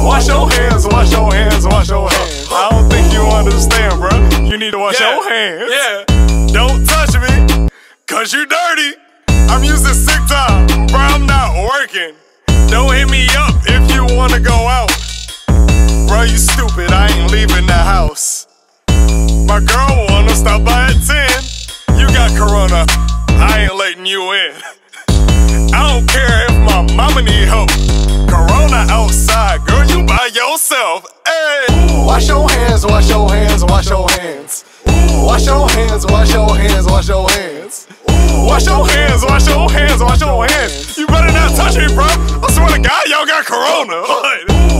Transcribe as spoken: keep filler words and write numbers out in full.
Wash your hands, wash your hands, wash your hands. I don't think you understand, bro. You need to wash Yeah. your hands. Yeah. Don't touch me, cause you dirty. I'm using sick time, bro, I'm not working. Don't hit me up if you wanna go out. Bro, you stupid, I ain't leaving the house. My girl wanna stop by at ten. You got corona, I ain't letting you in. I don't care if my mama need help. Corona outside, girl, you by yourself. Hey, wash your hands, wash your hands, wash your hands. Wash your hands, wash your hands, wash your hands. Wash your hands, wash your hands, wash your hands. You better not touch me, bro. I swear to God, y'all got corona.